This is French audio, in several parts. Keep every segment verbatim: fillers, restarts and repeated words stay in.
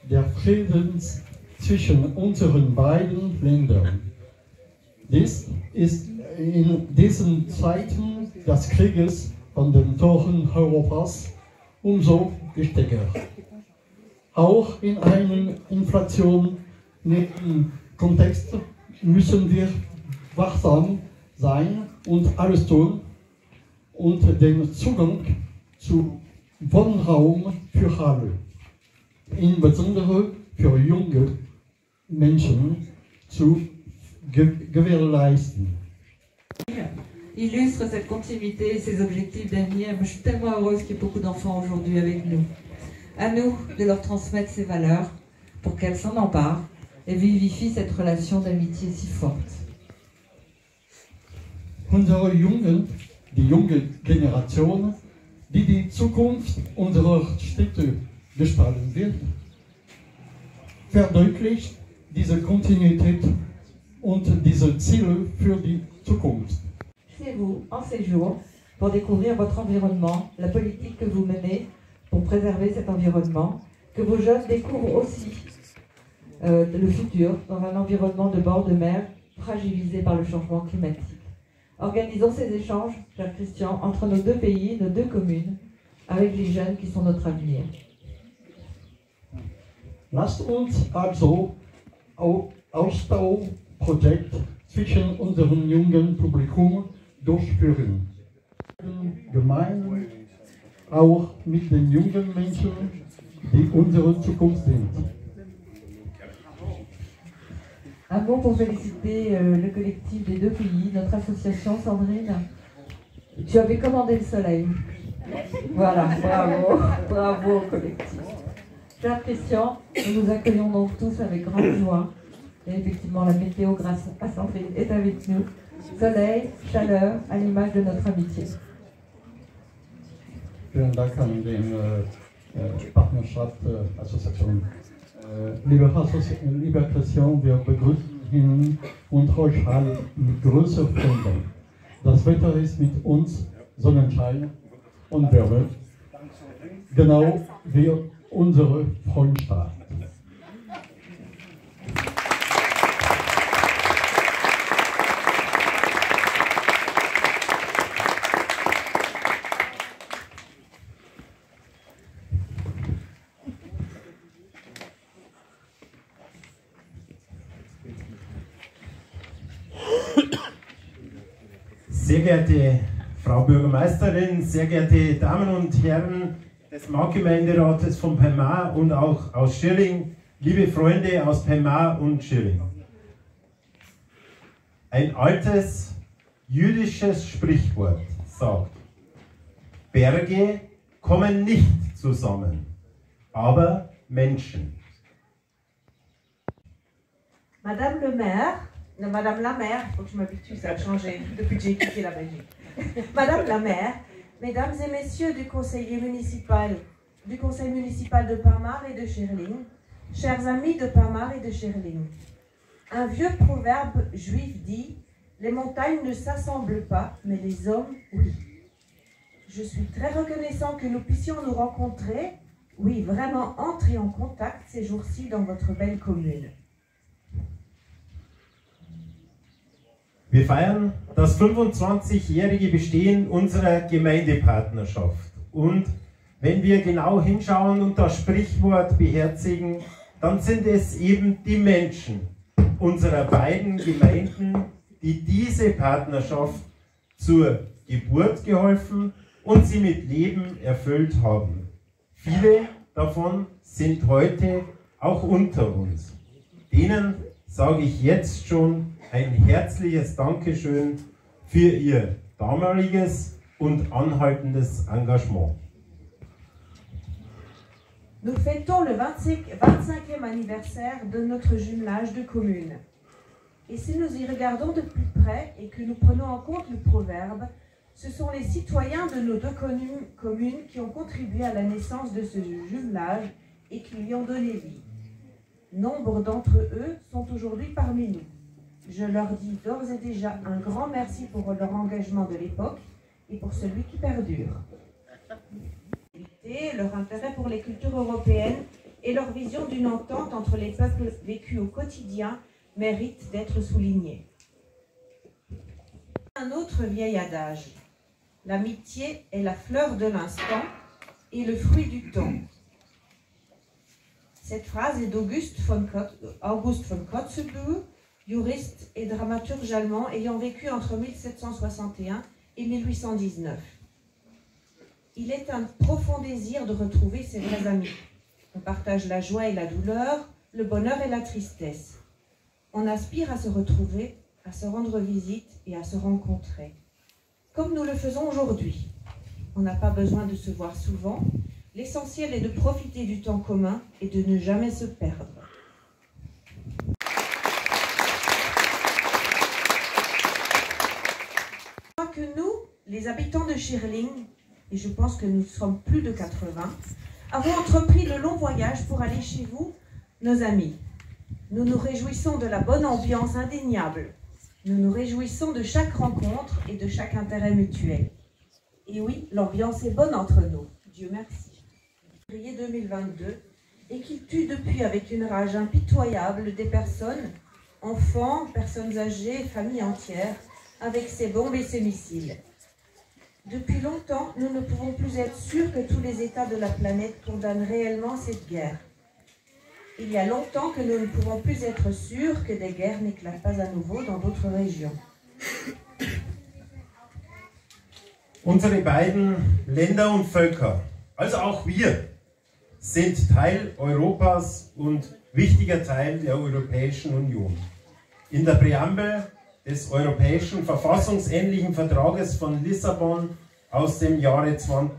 der Friedens zwischen unseren beiden Ländern. Dies ist in diesen Zeiten des Krieges an den Toren Europas umso wichtiger. Auch in einem inflationären Kontext müssen wir wachsam sein und alles tun, und den Zugang zu Wohnraum für alle, insbesondere für junge Menschen, zu gewährleisten. Illustre cette continuité et ces objectifs d'avenir. Je suis tellement heureuse qu'il y ait beaucoup d'enfants aujourd'hui avec nous. À nous de leur transmettre ces valeurs pour qu'elles s'en emparent et vivifient cette relation d'amitié si forte. Unsere Jungen, die junge Generation, die die Zukunft unserer Städte gestalten wird, verdeutlicht diese Kontinuität und diese Ziele für die Zukunft. C'est vous, en ces jours, pour découvrir votre environnement, la politique que vous menez pour préserver cet environnement, que vos jeunes découvrent aussi euh, le futur dans un environnement de bord de mer fragilisé par le changement climatique. Organisons ces échanges, cher Christian, entre nos deux pays, nos deux communes, avec les jeunes qui sont notre avenir. Lasst uns also Austauschprojekt zwischen unserem jungen Publikum durchführen. Gemeinsam auch mit den jungen Menschen, die unsere Zukunft sind. Un mot pour féliciter euh, le collectif des deux pays, notre association. Sandrine, tu avais commandé le soleil. Voilà, bravo, bravo au collectif. Cher Christian, nous nous accueillons donc tous avec grande joie. Et effectivement, la météo, grâce à Sandrine, est avec nous. Soleil, chaleur, à l'image de notre amitié. Vielen Dank an den äh, Partnerschaft äh, Association. Äh, liebe, Associ liebe Christian, wir begrüßen Ihnen und euch alle mit größer Freude. Das Wetter ist mit uns Sonnenschein und Wärme, genau wie unsere Freundschaft. Sehr geehrte Frau Bürgermeisterin, sehr geehrte Damen und Herren des Marktgemeinderates von Peimar und auch aus Schirling, liebe Freunde aus Peimar und Schirling. Ein altes jüdisches Sprichwort sagt: Berge kommen nicht zusammen, aber Menschen. Madame le maire, non, Madame la maire, il faut que je m'habitue, ça a changé depuis que j'ai quitté la Belgique. Madame la maire, mesdames et messieurs du conseil municipal, du conseil municipal de Peimar et de Schirling, chers amis de Peimar et de Schirling, un vieux proverbe juif dit: les montagnes ne s'assemblent pas, mais les hommes, oui. Je suis très reconnaissant que nous puissions nous rencontrer, oui, vraiment entrer en contact ces jours-ci dans votre belle commune. Wir feiern das fünfundzwanzigjährige Bestehen unserer Gemeindepartnerschaft. Und wenn wir genau hinschauen und das Sprichwort beherzigen, dann sind es eben die Menschen unserer beiden Gemeinden, die diese Partnerschaft zur Geburt geholfen und sie mit Leben erfüllt haben. Viele davon sind heute auch unter uns. Denen sage ich jetzt schon ein herzliches Dankeschön für Ihr damaliges und anhaltendes Engagement. Nous fêtons le vingt-cinquième anniversaire de notre jumelage de communes. Et si nous y regardons de plus près et que nous prenons en compte le proverbe, ce sont les citoyens de nos deux communes qui ont contribué à la naissance de ce jumelage et qui lui ont donné vie. Nombre d'entre eux sont aujourd'hui parmi nous. Je leur dis d'ores et déjà un grand merci pour leur engagement de l'époque et pour celui qui perdure. Leur intérêt pour les cultures européennes et leur vision d'une entente entre les peuples vécus au quotidien mérite d'être soulignée. Un autre vieil adage, l'amitié est la fleur de l'instant et le fruit du temps. Cette phrase est d'August von, August von Kotzebue, juriste et dramaturge allemand ayant vécu entre mille sept cent soixante et un et mille huit cent dix-neuf. Il est un profond désir de retrouver ses vrais amis. On partage la joie et la douleur, le bonheur et la tristesse. On aspire à se retrouver, à se rendre visite et à se rencontrer. Comme nous le faisons aujourd'hui. On n'a pas besoin de se voir souvent. L'essentiel est de profiter du temps commun et de ne jamais se perdre. Je crois que nous, les habitants de Schirling, et je pense que nous sommes plus de quatre-vingts, avons entrepris le long voyage pour aller chez vous, nos amis. Nous nous réjouissons de la bonne ambiance indéniable. Nous nous réjouissons de chaque rencontre et de chaque intérêt mutuel. Et oui, l'ambiance est bonne entre nous. Dieu merci. février deux mille vingt-deux, et qu'il tue depuis avec une rage impitoyable des personnes, enfants, personnes âgées, familles entières, avec ses bombes et ses missiles. Depuis longtemps, nous ne pouvons plus être sûrs que tous les États de la planète condamnent réellement cette guerre. Il y a longtemps que nous ne pouvons plus être sûrs que des guerres n'éclatent pas à nouveau dans d'autres régions. Unsere beiden Länder und Völker, also auch wir, sind Teil Europas und wichtiger Teil der Europäischen Union. In der Präambel des Europäischen Verfassungsähnlichen Vertrages von Lissabon aus dem Jahre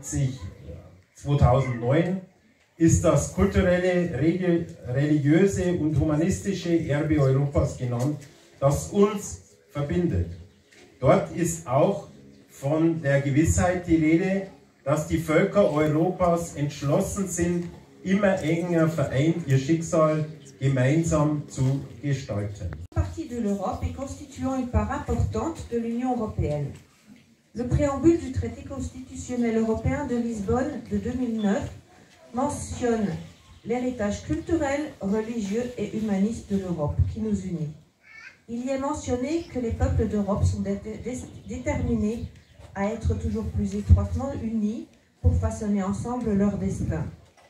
zweitausendneun ist das kulturelle, religiöse und humanistische Erbe Europas genannt, das uns verbindet. Dort ist auch von der Gewissheit die Rede, dass die Völker Europas entschlossen sind, immer enger vereint ihr Schicksal gemeinsam zu gestalten. Partie de l'Europe et constituant une part importante de l'Union européenne. Le préambule du traité constitutionnel européen de Lisbonne de deux mille neuf mentionne l'héritage culturel, religieux et humaniste de l'Europe qui nous unit. Il y est mentionné que les peuples d'Europe sont dé dé déterminés à être toujours plus étroitement unis pour façonner ensemble leur destin.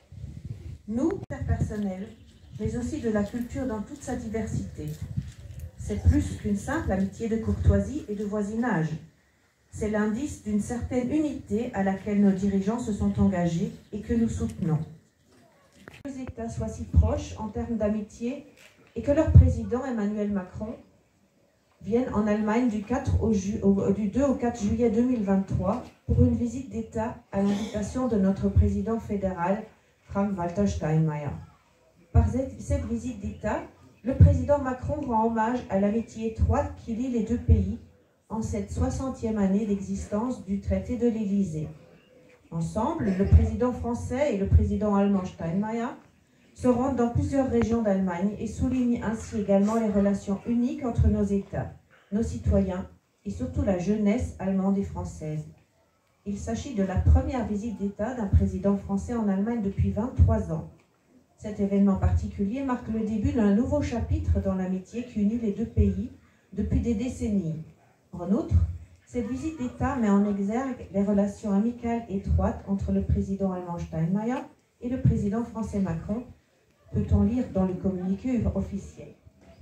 Nous, personnels, mais aussi de la culture dans toute sa diversité. C'est plus qu'une simple amitié de courtoisie et de voisinage. C'est l'indice d'une certaine unité à laquelle nos dirigeants se sont engagés et que nous soutenons. Que les États soient si proches en termes d'amitié et que leur président Emmanuel Macron vienne en Allemagne du, quatre au ju au, du deux au quatre juillet deux mille vingt-trois pour une visite d'État à l'invitation de notre président fédéral Frank-Walter Steinmeier. Par cette visite d'État, le président Macron rend hommage à l'amitié étroite qui lie les deux pays en cette soixantième année d'existence du traité de l'Élysée. Ensemble, le président français et le président allemand Steinmeier se rendent dans plusieurs régions d'Allemagne et soulignent ainsi également les relations uniques entre nos États, nos citoyens et surtout la jeunesse allemande et française. Il s'agit de la première visite d'État d'un président français en Allemagne depuis vingt-trois ans. Cet événement particulier marque le début d'un nouveau chapitre dans l'amitié qui unit les deux pays depuis des décennies. En outre, cette visite d'État met en exergue les relations amicales étroites entre le président allemand Steinmeier et le président français Macron, peut-on lire dans le communiqué officiel.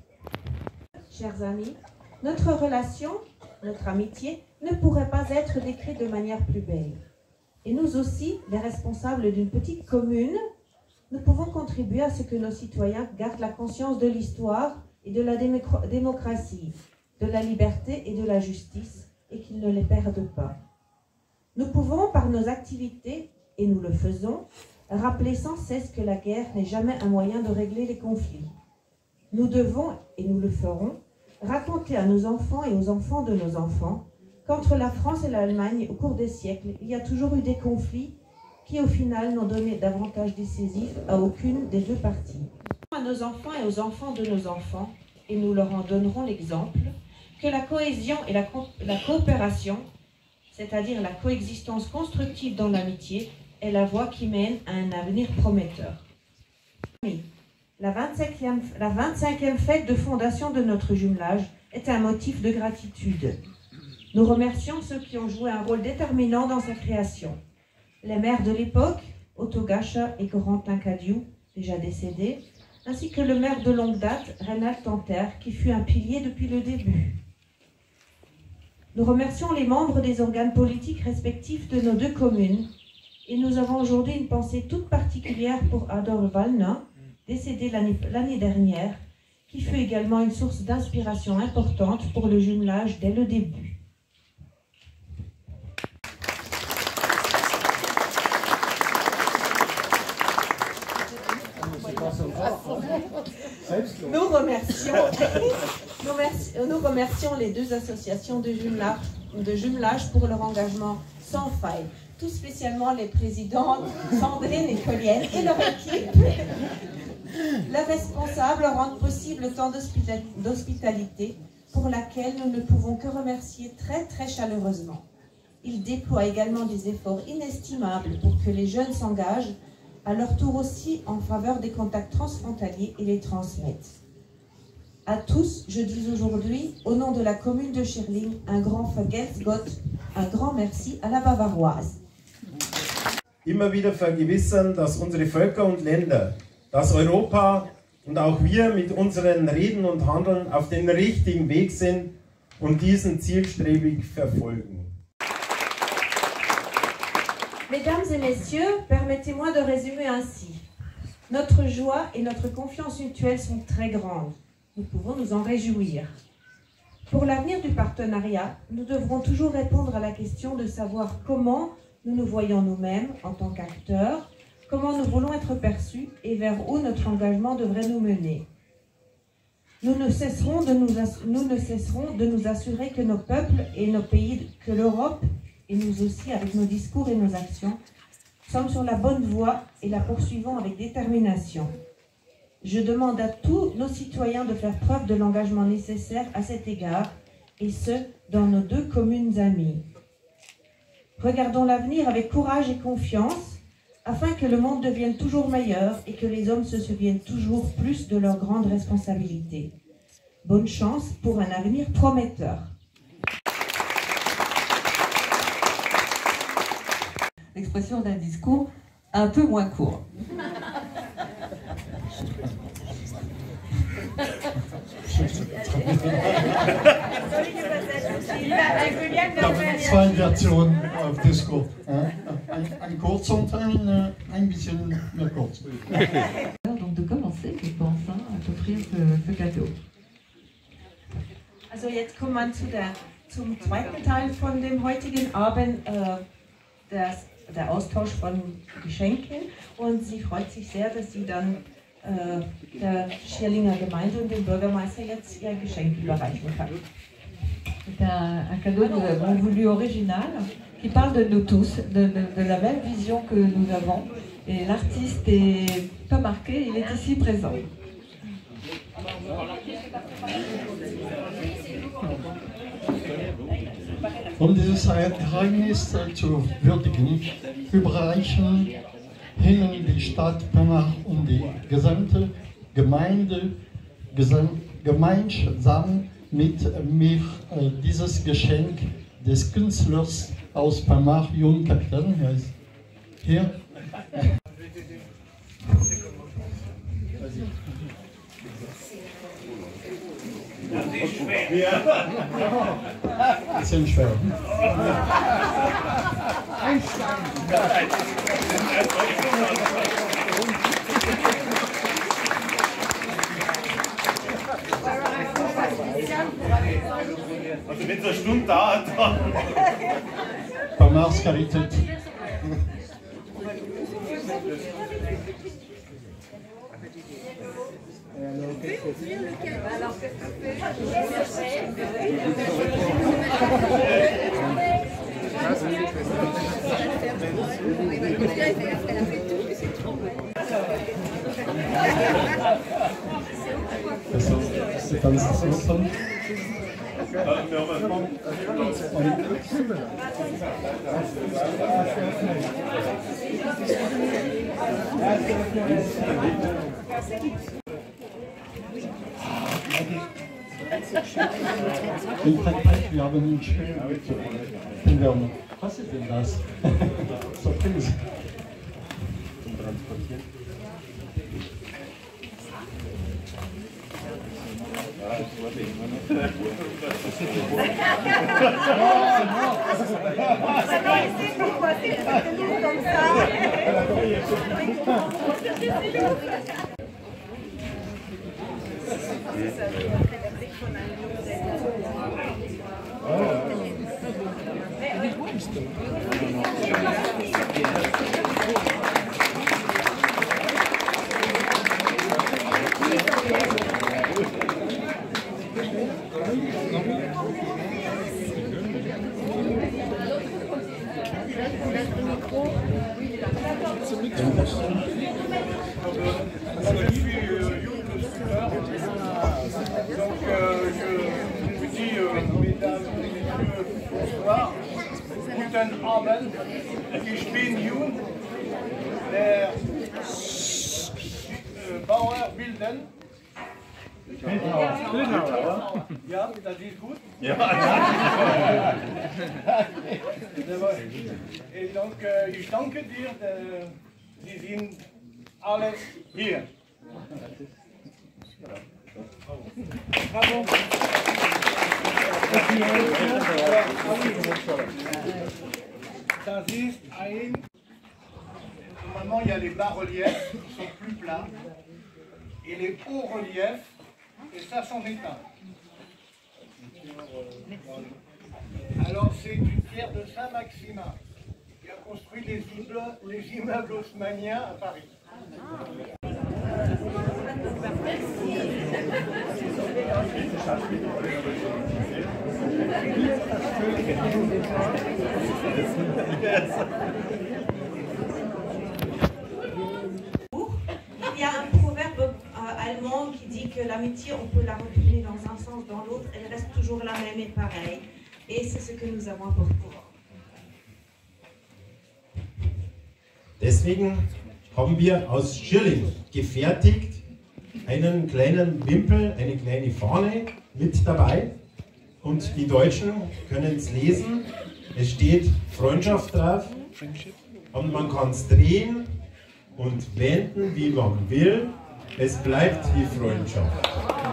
Chers amis, notre relation, notre amitié, ne pourrait pas être décrite de manière plus belle. Et nous aussi, les responsables d'une petite commune, nous pouvons contribuer à ce que nos citoyens gardent la conscience de l'histoire et de la démocratie, de la liberté et de la justice, et qu'ils ne les perdent pas. Nous pouvons, par nos activités, et nous le faisons, rappeler sans cesse que la guerre n'est jamais un moyen de régler les conflits. Nous devons, et nous le ferons, raconter à nos enfants et aux enfants de nos enfants qu'entre la France et l'Allemagne, au cours des siècles, il y a toujours eu des conflits qui, au final, n'ont donné d'avantage décisif à aucune des deux parties. À nos enfants et aux enfants de nos enfants, et nous leur en donnerons l'exemple, que la cohésion et la, co la coopération, c'est-à-dire la coexistence constructive dans l'amitié, est la voie qui mène à un avenir prometteur. La vingt-cinquième, la vingt-cinquième fête de fondation de notre jumelage est un motif de gratitude. Nous remercions ceux qui ont joué un rôle déterminant dans sa création. Les maires de l'époque, Otto Gacha et Corentin Cadiou, déjà décédés, ainsi que le maire de longue date, Reynald Tanter, qui fut un pilier depuis le début. Nous remercions les membres des organes politiques respectifs de nos deux communes, et nous avons aujourd'hui une pensée toute particulière pour Adolf Wallner, décédé l'année dernière, qui fut également une source d'inspiration importante pour le jumelage dès le début. Nous remercions, nous, merci, nous remercions les deux associations de jumelage, de jumelage pour leur engagement sans faille, tout spécialement les présidentes Sandrine et Colienne et leur équipe. Les responsables rendent possible tant d'hospitalité pour laquelle nous ne pouvons que remercier très très chaleureusement. Ils déploient également des efforts inestimables pour que les jeunes s'engagent à leur tour aussi en faveur des contacts transfrontaliers et les transmettent. À tous, je dis aujourd'hui, au nom de la commune de Schirling, un grand Vergelt's Gott, un grand merci à la Bavaroise. Immer wieder vergewissern, dass unsere Völker und Länder, dass Europa und auch wir mit unseren Reden und Handeln auf dem richtigen Weg sind und diesen zielstrebig verfolgen. Mesdames et messieurs, permettez-moi de résumer ainsi. Notre joie et notre confiance mutuelle sont très grandes. Nous pouvons nous en réjouir. Pour l'avenir du partenariat, nous devrons toujours répondre à la question de savoir comment nous nous voyons nous-mêmes en tant qu'acteurs, comment nous voulons être perçus et vers où notre engagement devrait nous mener. Nous ne cesserons de nous, nous ne cesserons de nous assurer que nos peuples et nos pays, que l'Europe, et nous aussi, avec nos discours et nos actions, sommes sur la bonne voie et la poursuivons avec détermination. Je demande à tous nos citoyens de faire preuve de l'engagement nécessaire à cet égard, et ce, dans nos deux communes amies. Regardons l'avenir avec courage et confiance, afin que le monde devienne toujours meilleur et que les hommes se souviennent toujours plus de leurs grandes responsabilités. Bonne chance pour un avenir prometteur. L'expression d'un discours un peu moins court. Zwei Versionen auf Disco. Ein, ein kurzer und ein, ein bisschen mehr kurz. Donc de commencer, je pense, hein, à t'offrir ce, ce cadeau. Also jetzt kommt man zu der, zum zweiten Teil von dem heutigen Abend, äh, das, der Austausch von Geschenken. Und sie freut sich sehr, dass sie dann äh, der Schirlinger Gemeinde und dem Bürgermeister jetzt ihr Geschenk überreichen kann. C'est un, un cadeau que nous avons voulu original, qui parle de nous tous, de, de, de la même vision que nous avons. Et l'artiste n'est pas marqué, il est ici présent. Um dieses Ereignis zu würdigen, überreichen Ihnen die Stadt Pirna und die gesamte Gemeinde gesam gemeinsam mit mir äh, dieses Geschenk des Künstlers aus Pirna, Jung Kapitän, er ist hier. Bisschen schwer. Also wenn es eine Stunde dauert, dann... Pirna's Qualität. C'est un instrument. In Frankreich, wir haben ein Spiel mit Kindern. Was ist denn das? Surprise. Zum Transportieren. Ja, das wollte ich immer noch. Guten Abend, ich bin Jun, der Bauer Bilden. Bildhauer. Ja, das ist gut. Ja. Et donc, ich danke dir, Sie sind alle hier. Bravo. Das ist ein... Normalement, il y a les bas-reliefs qui sont plus plats et les hauts-reliefs, et ça c'en est un. Alors, c'est une pierre de Saint-Maximin qui a construit les immeubles, les immeubles haussmanniens à Paris. Il y a un proverbe euh, allemand qui dit que l'amitié, on peut la retourner dans un sens, dans l'autre, elle reste toujours la même et pareille. Et c'est ce que nous avons apporté. Deswegen haben wir aus Schirling gefertigt einen kleinen Wimpel, eine kleine Fahne mit dabei. Und die Deutschen können es lesen. Es steht Freundschaft drauf. Und man kann es drehen und wenden, wie man will. Es bleibt die Freundschaft.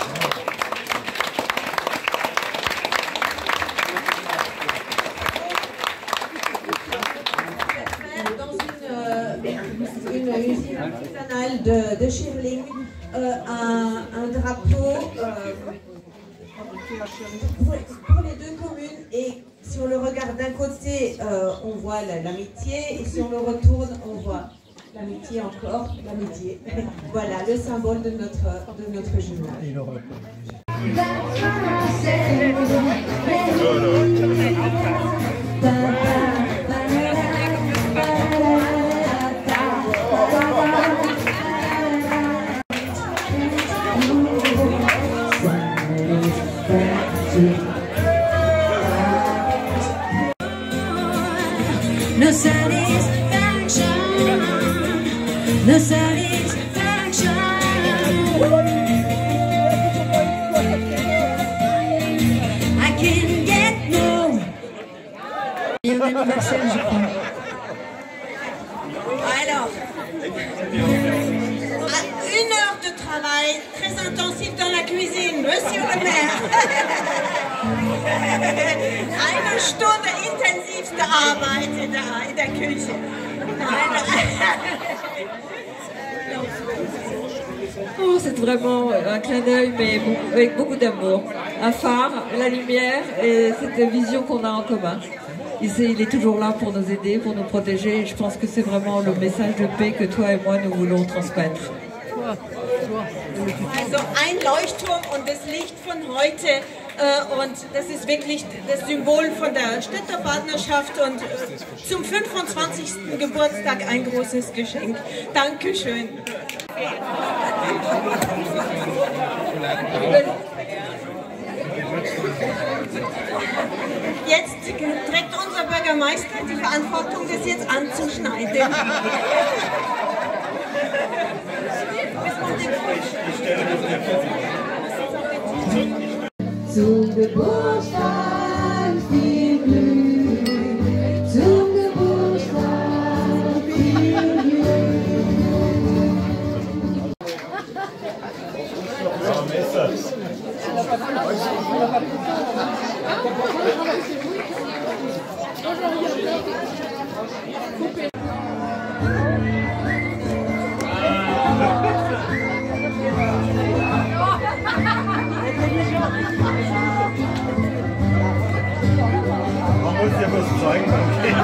Une usine artisanale de, de Schirling, euh, un, un drapeau euh, pour, pour les deux communes. Et si on le regarde d'un côté, euh, on voit l'amitié, et si on le retourne, on voit l'amitié encore, l'amitié. Voilà le symbole de notre, de notre jumelage. No satisfaction, no satisfaction. I can get no. Et un anniversaire, je crois. Alors, une heure de travail très intensif dans la cuisine, monsieur le maire. Eine Stunde intensivste Arbeit in der, in der Küche. Oh, c'est vraiment un clin d'œil, mais avec beaucoup d'amour. Un phare, la lumière et cette vision qu'on a en commun. Il est toujours là pour nous aider, pour nous protéger. Et je pense que c'est vraiment le message de paix que toi et moi nous voulons transmettre. Also ein Leuchtturm und das Licht von heute äh, und das ist wirklich das Symbol von der Städtepartnerschaft und äh, zum fünfundzwanzigsten Geburtstag ein großes Geschenk. Dankeschön. Jetzt trägt unser Bürgermeister die Verantwortung, das jetzt anzuschneiden. zum Geburtstag viel Glück, zum Geburtstag viel Glück. Man muss ja was zeigen, okay.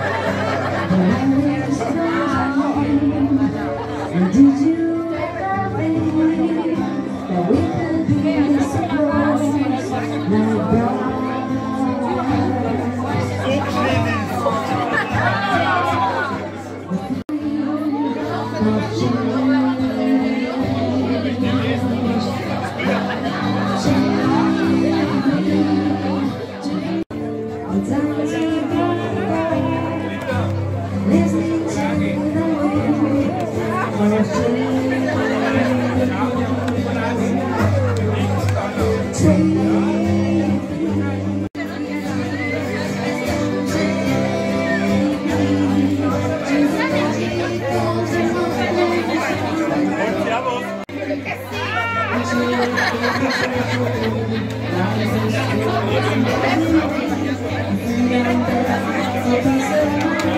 Did you ever think that we could be so close like that? Servus.